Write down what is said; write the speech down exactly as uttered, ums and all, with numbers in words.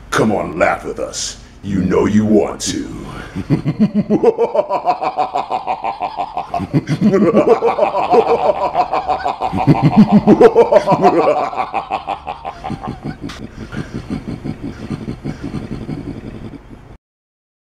Come on, laugh with us. You know you want to.